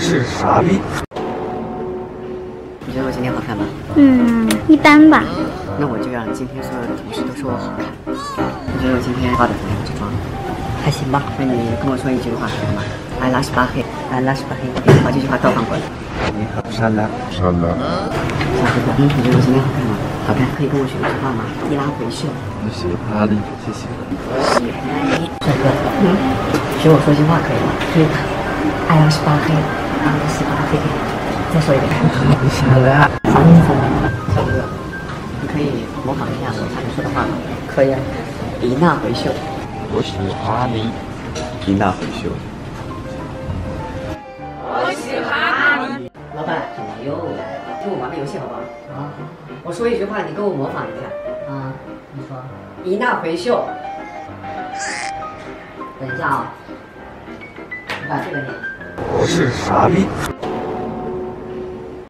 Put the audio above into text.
是傻逼。 你觉得我今天好看吗？ 一般吧。 那我就让今天所有的同事都说我好看。你觉得我今天化的怎么样？这妆还行吧？那你跟我说一句话好吗？爱拉十八黑，爱拉十八黑。把这句话倒放过来。 你好，莎拉。 小哥哥，你觉得我今天好看吗？好看，可以跟我学一句话吗？一拉回袖。 我喜欢你，谢谢。 喜欢你，帅哥。学我说句话可以吗？可以的。爱拉十八黑，爱拉十八黑。再说一遍。 莎拉。 小哥哥，你可以模仿一下我才能说的话吗？可以啊。一纳回袖。 我喜欢你。一纳回袖。 我喜欢你。老板，怎么又来了？跟我玩个游戏好不好？啊，我说一句话，你跟我模仿一下。啊，你说。一纳回袖。等一下啊，你把这个念。 我是傻逼。